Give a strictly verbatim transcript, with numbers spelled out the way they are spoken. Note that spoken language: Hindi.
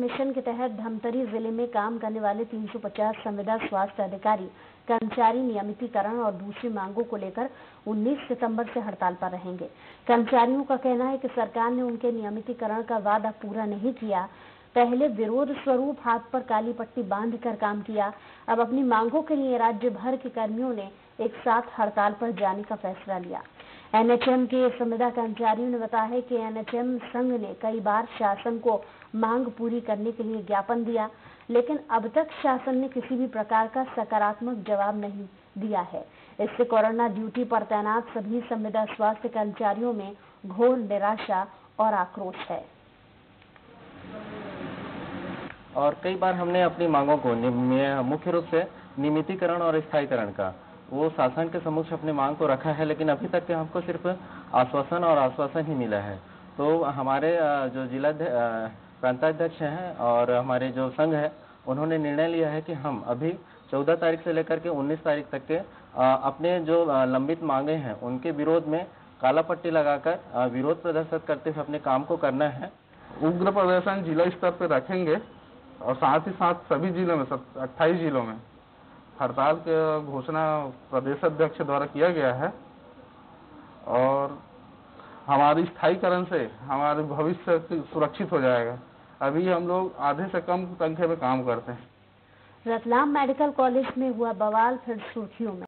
मिशन के तहत धमतरी जिले में काम करने वाले तीन सौ पचास संविदा स्वास्थ्य अधिकारी कर्मचारी नियमितीकरण और दूसरी मांगों को लेकर उन्नीस सितंबर से हड़ताल पर रहेंगे। कर्मचारियों का कहना है कि सरकार ने उनके नियमितीकरण का वादा पूरा नहीं किया। पहले विरोध स्वरूप हाथ पर काली पट्टी बांधकर काम किया। अब अपनी मांगों के लिए राज्य भर के कर्मियों ने एक साथ हड़ताल पर जाने का फैसला लिया। एनएचएम के संविदा कर्मचारियों ने बताया है कि एनएचएम संघ ने कई बार शासन को मांग पूरी करने के लिए ज्ञापन दिया, लेकिन अब तक शासन ने किसी भी प्रकार का सकारात्मक जवाब नहीं दिया है। इससे कोरोना ड्यूटी पर तैनात सभी संविदा स्वास्थ्य कर्मचारियों में घोर निराशा और आक्रोश है। और कई बार हमने अपनी मांगों को मुख्य रूप से नियमितीकरण और स्थायीकरण का वो शासन के समक्ष अपनी मांग को रखा है, लेकिन अभी तक के हमको सिर्फ आश्वासन और आश्वासन ही मिला है। तो हमारे जो जिला प्रांताध्यक्ष हैं और हमारे जो संघ है, उन्होंने निर्णय लिया है कि हम अभी चौदह तारीख से लेकर के उन्नीस तारीख तक के अपने जो लंबित मांगे हैं उनके विरोध में काला पट्टी लगाकर विरोध प्रदर्शन करते हुए अपने काम को करना है। उग्र प्रदर्शन जिला स्तर पर रखेंगे और साथ ही साथ सभी जिलों में अट्ठाईस जिलों में हड़ताल की घोषणा प्रदेश अध्यक्ष द्वारा किया गया है और हमारी स्थायीकरण से हमारे भविष्य सुरक्षित हो जाएगा। अभी हम लोग आधे से कम संख्या में काम करते हैं। रतलाम मेडिकल कॉलेज में हुआ बवाल फिर सुर्खियों में।